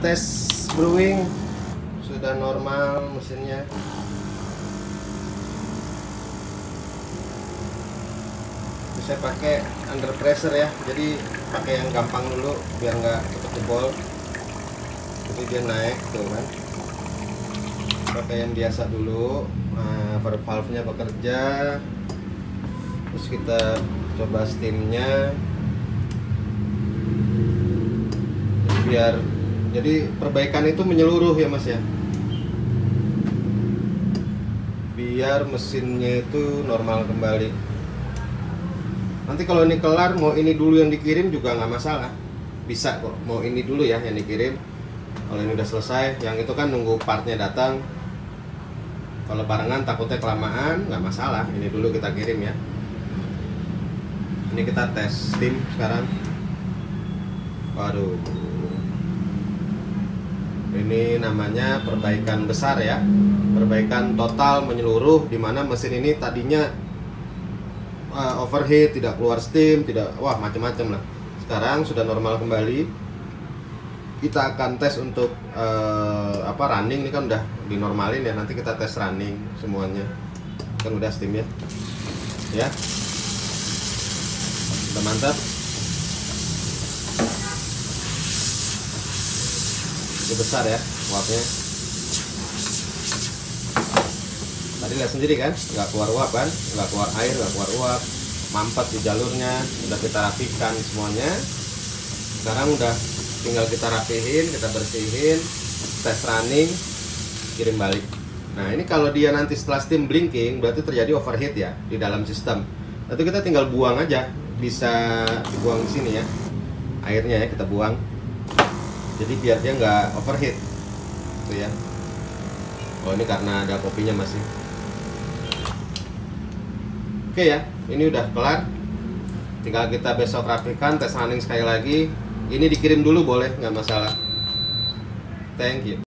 tes brewing, sudah normal mesinnya. Bisa pakai under pressure ya, jadi pakai yang gampang dulu biar nggak cepet jebol. Jadi dia naik tuh kan, pakai yang biasa dulu. Nah, valve-nya bekerja, terus kita coba steamnya. Jadi perbaikan itu menyeluruh ya mas ya, biar mesinnya itu normal kembali. Nanti kalau ini kelar, mau ini dulu yang dikirim juga nggak masalah, bisa kok. Mau ini dulu ya yang dikirim, kalau ini udah selesai. Yang itu kan nunggu partnya datang. Kalau barengan takutnya kelamaan, nggak masalah, ini dulu kita kirim ya. Ini kita tes steam sekarang. Waduh, ini namanya perbaikan besar ya, perbaikan total menyeluruh, dimana mesin ini tadinya overheat, tidak keluar steam, tidak, wah macam-macam lah. Sekarang sudah normal kembali. Kita akan tes untuk running. Ini kan udah dinormalin ya, nanti kita tes running semuanya. Kan udah steam ya, udah mantap. Ini besar ya uapnya. Tadi lihat sendiri kan, nggak keluar uap kan, nggak keluar air, nggak keluar uap, mampet di jalurnya. Udah kita rapikan semuanya. Sekarang udah tinggal kita rapihin, kita bersihin, tes running, kirim balik. Nah ini kalau dia nanti setelah steam blinking, berarti terjadi overheat ya di dalam sistem. Nanti kita tinggal buang aja, bisa buang di sini ya, airnya ya kita buang. Jadi biar dia nggak overheat, tuh ya. Oh ini karena ada kopinya masih. Oke ya, ini udah kelar. Tinggal kita besok rapikan, tes running sekali lagi. Ini dikirim dulu boleh, nggak masalah. Thank you.